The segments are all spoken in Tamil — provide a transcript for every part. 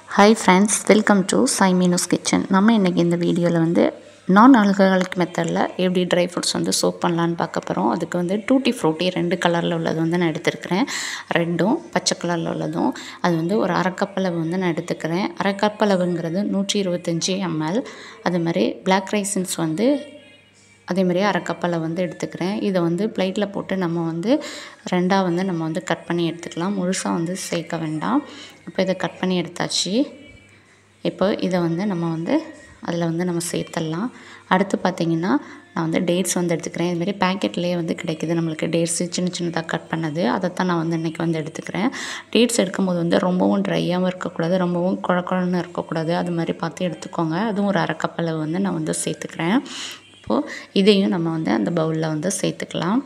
Hi friends, welcome to Sai Meenu's Kitchen. நம்ம இன்னைக்கு இந்த வீடியோவில் வந்து நான் ஆல்கஹாலிக் மெத்தடில் எப்படி ட்ரை ஃப்ரூட்ஸ் வந்து சோப் பண்ணலான்னு பார்க்க போகிறோம். அதுக்கு வந்து டூட்டி ஃப்ரூட்டி 2 கலரில் உள்ளது வந்து நான் எடுத்துருக்கிறேன். ரெண்டும் பச்சை கலரில் உள்ளதும் அது வந்து ஒரு அரைக்கப்பளவு வந்து நான் எடுத்துக்கிறேன். அரைக்கப்பளவுங்கிறது 125 ml. அது மாதிரி பிளாக் ரைசன்ஸ் வந்து அதேமாதிரி அரைக்கப்பளவு வந்து எடுத்துக்கிறேன். இதை வந்து பிளேட்டில் போட்டு நம்ம வந்து ரெண்டாக வந்து நம்ம வந்து கட் பண்ணி எடுத்துக்கலாம். முழுசாக வந்து சேர்க்க வேண்டாம். இப்போ இதை கட் பண்ணி எடுத்தாச்சு. இப்போ இதை வந்து நம்ம வந்து அதில் வந்து நம்ம சேர்த்துடலாம். அடுத்து பார்த்திங்கன்னா நான் வந்து டேட்ஸ் வந்து எடுத்துக்கிறேன். இதுமாரி பேக்கெட்லேயே வந்து கிடைக்கிது நம்மளுக்கு டேட்ஸு சின்ன சின்னதாக கட் பண்ணது. அதைத்தான் நான் வந்து இன்றைக்கி வந்து எடுத்துக்கிறேன். டேட்ஸ் எடுக்கும்போது வந்து ரொம்பவும் ட்ரையாகவும் இருக்கக்கூடாது, ரொம்பவும் குழன்னு இருக்கக்கூடாது. அது மாதிரி பார்த்து எடுத்துக்கோங்க. அதுவும் ஒரு அரைக்கப்பளவு வந்து நான் வந்து சேர்த்துக்கிறேன். இப்போது இதையும் நம்ம வந்து அந்த பவுலில் வந்து சேர்த்துக்கலாம்.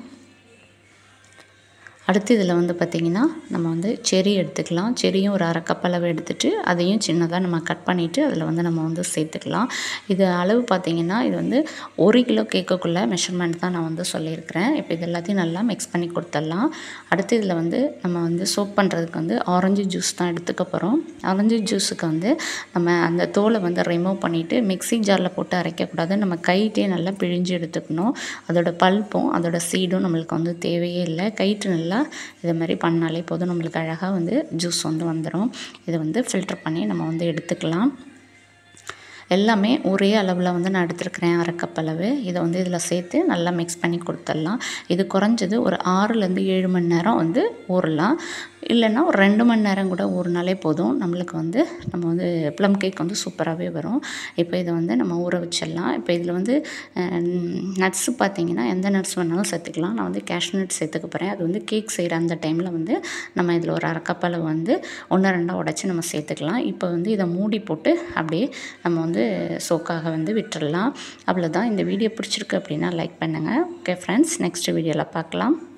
அடுத்து இதில் வந்து பார்த்திங்கன்னா நம்ம வந்து செர்ரி எடுத்துக்கலாம். செர்ரியும் ஒரு அரைக்கப்பளவு எடுத்துகிட்டு அதையும் சின்னதாக நம்ம கட் பண்ணிவிட்டு அதில் வந்து நம்ம வந்து சேர்த்துக்கலாம். இது அளவு பார்த்திங்கன்னா இது வந்து 1 கிலோ கேக்குக்குள்ளே மெஷர்மெண்ட் தான் நான் வந்து சொல்லியிருக்கிறேன். இப்போ இது எல்லாத்தையும் நல்லா மிக்ஸ் பண்ணி கொடுத்துடலாம். அடுத்து இதில் வந்து நம்ம வந்து சோப் பண்ணுறதுக்கு வந்து ஆரஞ்சு ஜூஸ் தான் எடுத்துக்க போகிறோம். ஆரஞ்சு ஜூஸுக்கு வந்து நம்ம அந்த தோலை வந்து ரிமூவ் பண்ணிவிட்டு மிக்ஸி ஜாரில் போட்டு அரைக்கக்கூடாது. நம்ம கைட்டே நல்லா பிழிஞ்சு எடுத்துக்கணும். அதோட பல்ப்பும் அதோட சீடும் நம்மளுக்கு வந்து தேவையே இல்லை. கைட்டு நல்லா இதை மாதிரி பண்ணாலே போதும், நம்மளுக்கு அழகாக வந்து ஜூஸ் வந்து வந்துடும். இதை வந்து ஃபில்டர் பண்ணி நம்ம வந்து எடுத்துக்கலாம். எல்லாமே ஒரே அளவில் வந்து நான் எடுத்துருக்கிறேன், அரைக்கப்பளவு. இதை வந்து இதில் சேர்த்து நல்லா மிக்ஸ் பண்ணி கொடுத்துடலாம். இது குறைஞ்சது ஒரு 6லேருந்து 7 மணி நேரம் வந்து ஊறலாம். இல்லைன்னா ஒரு 2 மணி நேரம் கூட ஊறினாலே போதும். நம்மளுக்கு வந்து நம்ம வந்து ப்ளம் கேக் வந்து சூப்பராகவே வரும். இப்போ இதை வந்து நம்ம ஊற வச்சிடலாம். இப்போ இதில் வந்து நட்ஸு பார்த்திங்கன்னா எந்த நட்ஸ் வேணாலும் சேர்த்துக்கலாம். நான் வந்து கேஷ்யூ நட்ஸ் சேர்த்துக்க போகிறேன். அது வந்து கேக் செய்கிற அந்த டைமில் வந்து நம்ம இதில் ஒரு அரைக்கப்பளவு வந்து 1-2 உடச்சி நம்ம சேர்த்துக்கலாம். இப்போ வந்து இதை மூடி போட்டு அப்படியே நம்ம வந்து சோக்காக வந்து விட்டுடலாம். அவ்வளோதான். இந்த வீடியோ பிடிச்சிருக்கு அப்படின்னா லைக் பண்ணுங்கள். ஓகே ஃப்ரெண்ட்ஸ், நெக்ஸ்ட் வீடியோவில் பார்க்கலாம்.